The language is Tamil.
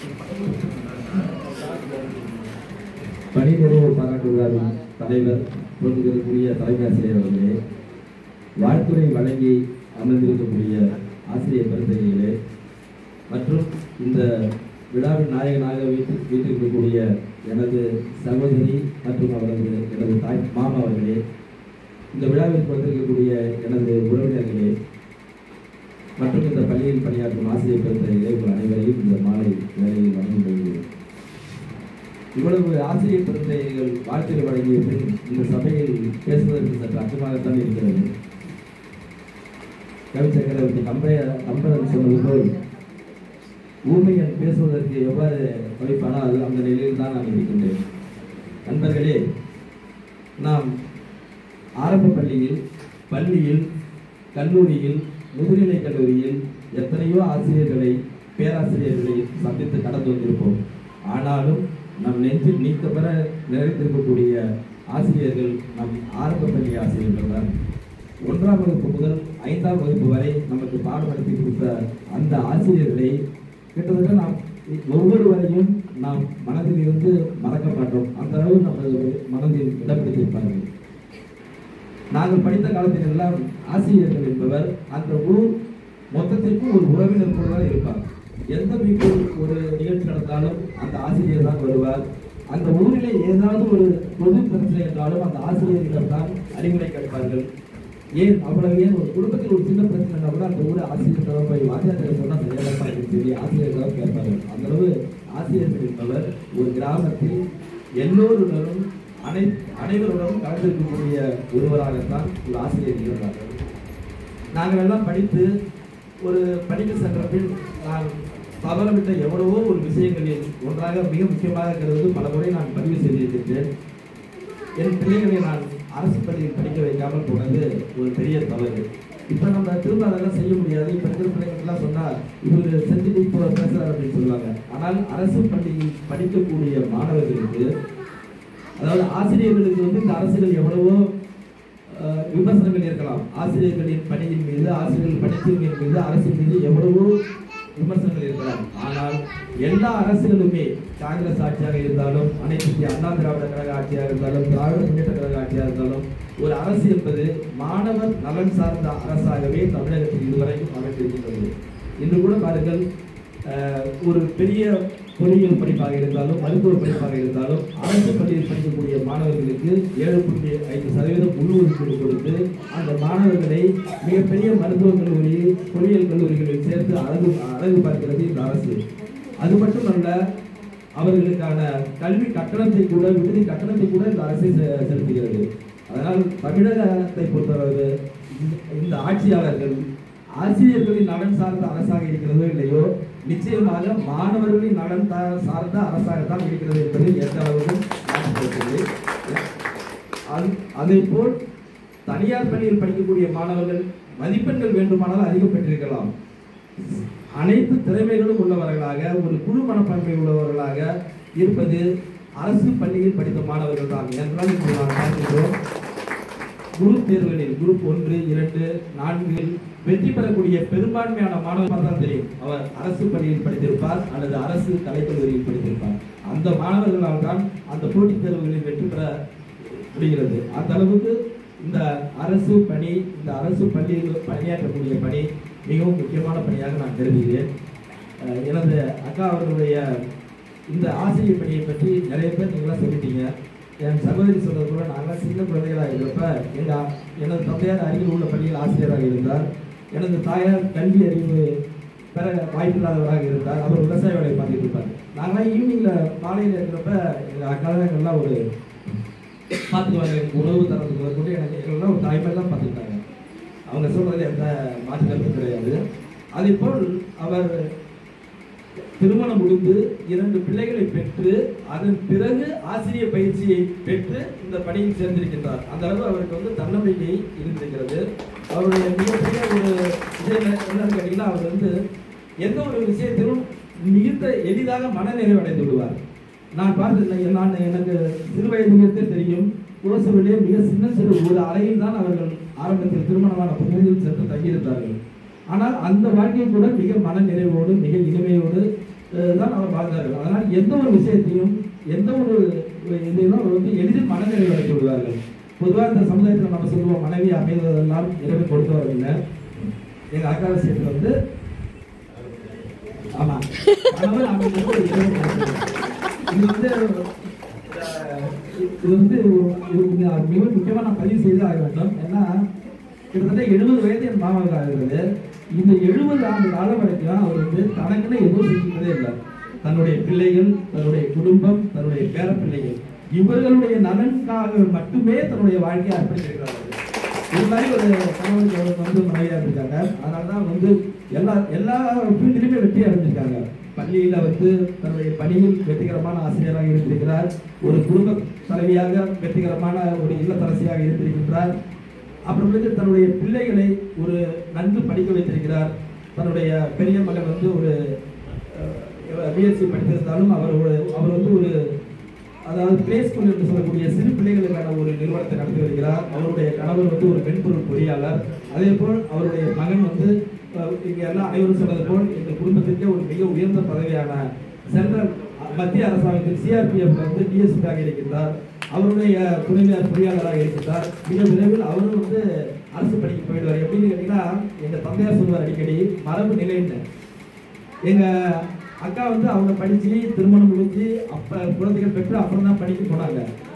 பணி நிறைவு பாராட்டு விழாவின் தலைவர் போட்டிகளுக்குரிய தலைமை ஆசிரியர் அவர்களே, வாழ்த்துறை வழங்கி அமர்ந்திருக்கக்கூடிய ஆசிரியர் பெருந்தகைகளே மற்றும் இந்த விழாவின் நாயகனாக வீட்டிருக்கக்கூடிய எனது சகோதரி மற்றும் எனது தாய் மாமா அவர்களே, இந்த விழாவிற்கு வந்திருக்கக்கூடிய எனது உறவினர்களே மற்றும் இந்த பள்ளியில் பணியாற்றும் ஆசிரியர் பெருந்தகைகளே, உங்கள் அனைவரையும் இந்த மாலை வேலையில் வழங்கி கொள்கிறேன். இவ்வளவு ஆசிரியர் பெருந்தகைகள் வாழ்த்துறை வழங்கிய பின் இந்த சபையில் பேசுவதற்கு சற்று அச்சமாகத்தான் இருக்கிறது. கவி சக்கரவர்த்தி கம்பரன் சொன்னது போல் ஊமையன் பேசுவதற்கு எவ்வாறு வைப்பானோ அது அந்த நிலையில் தான் நான் இருக்கின்றேன். நண்பர்களே, நாம் ஆரம்ப பள்ளியில் கல்லூரியில் முதுநிலை கல்லூரியில் எத்தனையோ ஆசிரியர்களை பேராசிரியர்களை சந்தித்து கடந்து வந்திருப்போம். ஆனாலும் நம் நெஞ்சில் நீக்க பெற நிறைந்திருக்கக்கூடிய ஆசிரியர்கள் நம் ஆரம்ப பள்ளி ஆசிரியர்கள் தான். 1ஆம் வகுப்பு முதல் 5ஆம் வகுப்பு வரை நமக்கு பாடப்படுத்தி கொடுத்த அந்த ஆசிரியர்களை கிட்டத்தட்ட நாம் ஒவ்வொருவரையும் நாம் மனதில் இருந்து மறக்க மாட்டோம். அந்த அளவு நமது மனதில் இடம் பிடித்திருப்பார்கள். நாங்கள் படித்த காலத்தில் எல்லாம் ஆசிரியர்கள் என்பவர் அந்த ஊர் மொத்தத்திற்கும் ஒரு உறவினர் போலதான் இருப்பார். எந்த வீட்டில் ஒரு நிகழ்ச்சி நடந்தாலும் அந்த ஆசிரியர் தான் வருவார். அந்த ஊரிலே ஏதாவது ஒரு பொது பிரச்சனை என்றாலும் அந்த ஆசிரியர்களிடம் தான் அறிவுரை கேட்பார்கள். ஏன் ஒரு குடும்பத்தில் ஒரு சின்ன பிரச்சனை கூட அந்த ஊர் ஆசிரியர்களிடம் போய் வாத்தியார்கள் சொன்னால் சரியானப்பா சொல்லி ஆசிரியர்களிடம் கேட்பார்கள். அந்த அளவு ஆசிரியர்கள் என்பவர் ஒரு கிராமத்தில் எல்லோருடனும் அனைவருடனும் கலந்திருக்கக்கூடிய ஒருவராகத்தான் ஒரு ஆசிரியர் இருக்கிறார்கள். நாங்கள் எல்லாம் படித்து ஒரு படிக்க சென்ற பின் நான் தவறவிட்ட எவ்வளவோ ஒரு விஷயங்களில் ஒன்றாக மிக முக்கியமாக கருது பல முறை நான் பதிவு செய்திருக்கின்றேன். என் பிள்ளைகளை நான் அரசு பள்ளியில் படிக்க வைக்காமல் போனது ஒரு பெரிய தவறு. இப்போ நம்ம திரும்ப அதெல்லாம் செய்ய முடியாது. இப்போ இருக்கிற பிள்ளைங்கள்லாம் சொன்னால் இவர் செஞ்சுட்டு இப்போ பேசுகிறார் அப்படின்னு சொல்லுவாங்க. ஆனால் அரசு பள்ளியில் படிக்கக்கூடிய மாணவர்களுக்கு, அதாவது ஆசிரியர்களுக்கு இந்த அரசுகள் எவ்வளவோ விமர்சனங்கள் இருக்கலாம். ஆசிரியர்களின் பணியின் மீது, ஆசிரியர்கள் பணித்தின் மீது, அரசின் மீது எவ்வளவோ விமர்சனங்கள் இருக்கலாம். ஆனால் எல்லா அரசுகளுமே காங்கிரஸ் ஆட்சியாக இருந்தாலும், அனைத்து இந்திய அண்ணா திராவிட கழக ஆட்சியாக இருந்தாலும், திராவிட முன்னேற்ற கழக ஆட்சியாக இருந்தாலும், ஒரு அரசு என்பது மாணவர் நலன் சார்ந்த அரசாகவே தமிழகத்தில் இதுவரைக்கும் அமைந்திருக்கின்றது. இன்று கூட பாருங்கள், ஒரு பெரிய பொறியியல் படிப்பாக இருந்தாலும், மருத்துவ படிப்பாக இருந்தாலும், அரசு பள்ளியில் படிக்கக்கூடிய மாணவர்களுக்கு 7.5% உள்ஒதுக்கீடு கொடுத்து அந்த மாணவர்களை மிகப்பெரிய மருத்துவக் கல்லூரி, பொறியியல் கல்லூரிகளில் சேர்த்து அழகு பார்க்கிறது இந்த அரசு. அது மட்டுமல்ல, அவர்களுக்கான கல்வி கட்டணத்தை கூட, விடுதி கட்டணத்தை கூட இந்த அரசை செலுத்துகிறது. அதனால் தமிழகத்தை பொறுத்தவரை இந்த ஆட்சியாளர்கள் ஆசிரியர்களின் நலன் சார்ந்த அரசாக இருக்கிறதோ இல்லையோ, நிச்சயமாக மாணவர்களின் நலன் சார்ந்த அரசாகத்தான் இருக்கிறது என்பது எந்த அளவுக்கும் அதே போல் தனியார் பள்ளியில் படிக்கக்கூடிய மாணவர்கள் மதிப்பெண்கள் வேண்டுமானால் அதிகம் பெற்றிருக்கலாம். அனைத்து திறமைகளும் உள்ளவர்களாக, ஒரு குழு மனப்பான்மை உள்ளவர்களாக இருப்பது அரசு பள்ளியில் படித்த மாணவர்கள் தான். என்றால் இப்போது நாம் பார்க்கிறோம், குரூப் தேர்வுகளில் குரூப் 1, 2, 4 வெற்றி பெறக்கூடிய பெரும்பான்மையான மாணவர் தான் தெரியும் அவர் அரசு பள்ளியில் படித்திருப்பார் அல்லது அரசு கலைக்கல்லூரியில் படித்திருப்பார். அந்த மாணவர்களால் தான் அந்த போட்டித் தேர்வுகளில் வெற்றி பெற முடிகிறது. அந்த அளவுக்கு இந்த அரசு பணி, இந்த அரசு பள்ளியில் பணியாற்றக்கூடிய பணி மிகவும் முக்கியமான பணியாக நான் கருதுகிறேன். எனது அக்கா அவர்களுடைய இந்த ஆசிரியர் பணியை பற்றி நிறைய பேர் நீங்களாம் சொல்லிட்டீங்க. என் சகோதரி சொல்றது கூட, நாங்கள் சின்ன குழந்தைகளாக இருக்கிறப்ப எனது தந்தையார் அருகில் உள்ள பள்ளியில் ஆசிரியராக இருந்தார். எனது தாயார் கல்வி அறிவு பெற வாய்ப்பில்லாதவராக இருந்தார். அவர் விவசாய வேலையை பார்த்துட்டு இருப்பார். நாங்களாம் ஈவினிங்கில் மாலையில் இருக்கிறப்ப எங்கள் அக்காலாம் ஒரு பார்த்துக்குவாங்க. எனக்கு உணவு தரத்துக்கு கூட எங்கள்லாம் ஒரு தாய்மையெல்லாம் பார்த்துக்கிட்டாங்க. அவங்க சொல்கிறது எந்த மாற்று கருத்து கிடையாது. அதே போல் அவர் திருமணம் முடிந்து 2 பிள்ளைகளை பெற்று அதன் பிறகு ஆசிரியர் பயிற்சியை பெற்று இந்த பணியில் சேர்ந்திருக்கின்றார். அந்த அளவு அவருக்கு தன்னம்பிக்கை இருந்திருக்கிறது. அவருடைய மிகப்பெரிய ஒரு விஷயம் என்னன்னு கேட்டீங்கன்னா, அவர் எந்த ஒரு விஷயத்திலும் மிகுந்த எளிதாக மனநிறைவடைந்து விடுவார். நான் பார்த்தேன், எனக்கு சிறு வயதிலிருந்தே தெரியும், கோசவிலே மிக சிறு ஒரு அறையில் தான் அவர்கள் ஆரம்பத்தில் திருமணமான புதிதில் சென்று தங்கியிருந்தார்கள். ஆனால் அந்த வாழ்க்கையை கூட மிக மன நிறைவோடு, மிக இனிமையோடு தான் அவர் வாழ்ந்தார்கள். அதனால் எந்த ஒரு விஷயத்தையும் எந்த ஒரு இதையும் அவர் வந்து எளிதில் மனநிறைவு அடைத்து விடுவார்கள். பொதுவாக இந்த சமுதாயத்தில் நம்ம சொல்லுவோம் மனைவி அமைவதெல்லாம் இறைவன் கொடுத்து வரவில்லை. எங்க அக்கா விஷயத்துல வந்து ஆமா கணவன் அமைவது இறைவன் கொடுத்தது. இது வந்து மிக முக்கியமா நான் பதிவு செய்து ஆக வேண்டும். ஏன்னா கிட்டத்தட்ட 70 வயது என் மாமாவுக்கு ஆகிறது. இந்த 70 ஆண்டு காலம் வரைக்கும் அவர் வந்து தனக்குன்னு எதுவும் செஞ்சுக்கிறதே இல்லை. தன்னுடைய பிள்ளைகள், தன்னுடைய குடும்பம், தன்னுடைய பேர பிள்ளைகள் இவர்களுடைய நலனுக்காக மட்டுமே தன்னுடைய வாழ்க்கையை அர்ப்பணித்திருக்கிறார்கள். இது மாதிரி ஒரு கணவனுக்கு வந்து மனைவியாக இருக்காங்க. அதனாலதான் வந்து எல்லா ஃபீல்டிலுமே வெற்றி அடைஞ்சிருக்காங்க. பள்ளியில வந்து தன்னுடைய பணியில் வெற்றிகரமான ஆசிரியராக இருந்திருக்கிறார். ஒரு குடும்ப தலைவியாக வெற்றிகரமான ஒரு இல்லத்தரசியாக இருந்திருக்கின்றார். அப்புறமேட்டு தன்னுடைய பிள்ளைகளை ஒரு நன்கு படிக்க வைத்திருக்கிறார். தன்னுடைய பெரிய மகன் வந்து ஒரு பிஎஸ்சி படித்திருந்தாலும் அவர் வந்து ஒரு அதாவது பிளே ஸ்கூல் என்று சொல்லக்கூடிய சிறு பிள்ளைகளுக்கான ஒரு நிறுவனத்தை நடத்தி வருகிறார். அவருடைய கணவர் வந்து ஒரு மென்பொருள் பொறியாளர். அதே போல் அவருடைய மகன் வந்து இங்கே எல்லாம் அனைவரும் சொன்னது போல் எங்கள் குடும்பத்திற்கே ஒரு மிக உயர்ந்த பதவியான சென்ட்ரல் மத்திய அரசாங்கத்தில் சிஆர்பிஎஃப் வந்து டிஎஸ்பியாக இருக்கின்றார். அவருடைய துணைவியார் பொறியாளராக இருக்கின்றார். மிக விரைவில் அவரும் வந்து அரசு பணிக்கு போயிடுவார். எப்படின்னு கேட்டீங்கன்னா எங்க தந்தையார் சொல்லுவார் அடிக்கடி மரபு நிலைன்னு. எங்க அக்கா வந்து அவங்க படிச்சு திருமணம் முடிஞ்சு குழந்தைகள் பெற்று அப்புறம் தான் படிக்க போனாங்க.